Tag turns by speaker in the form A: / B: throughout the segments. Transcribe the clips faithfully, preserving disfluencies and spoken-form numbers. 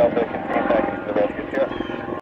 A: Delta, continue taxi to the rescue chair.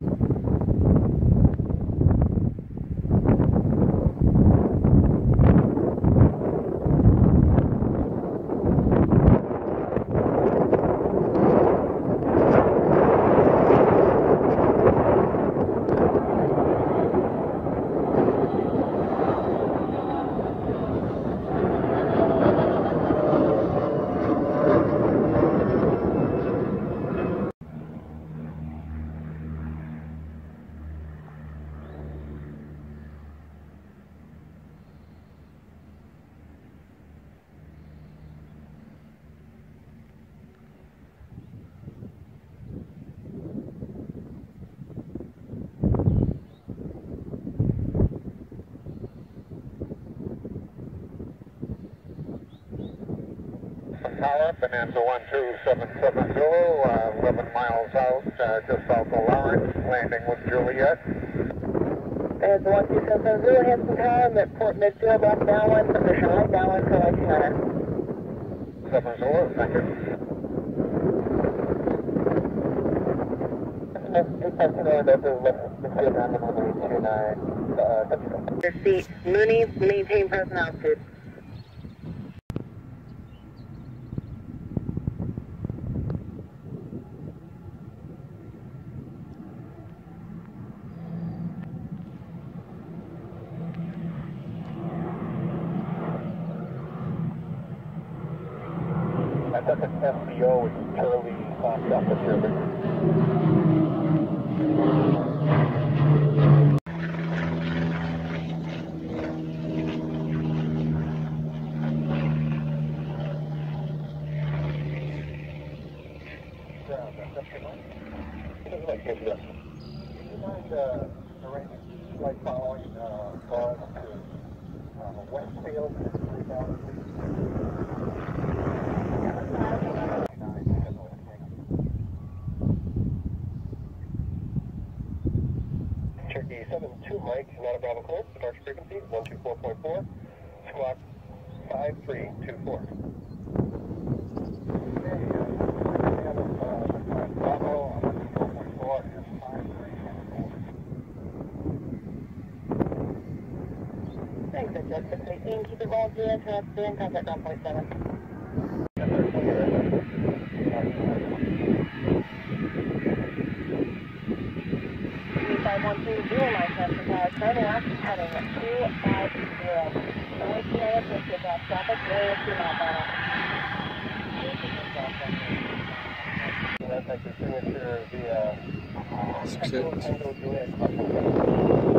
A: Tower, Bonanza one two seven seven Zulu, uh, eleven miles out, uh, just south of Lawrence, landing with Juliet.
B: Bonanza one two seven seven Zulu, Hanscom Field, at Port Midfield, left downwind, position right downwind for Lake Center.
A: seven Zulu, thank you.
B: Your seat, Mooney, maintain present altitude.
A: I thought the S B O was Charlie Fox officer. Would you mind uh, arranging flight following uh, call to uh, Westfield and three thousand feet? Cherokee seven two Mike, not a Bravo clear, departure frequency one two four point four, squawk five three two four.
B: Thanks, that's just six eighteen, keep it rolled zero, turn up three, contact one point seven. five one two zero, my Hanscom Tower, turning left, heading at two five zero. Only two minutes, let's get off traffic, area two mile final.
A: That's like the signature of the, uh,
C: Six, six.
A: Tango Juliet.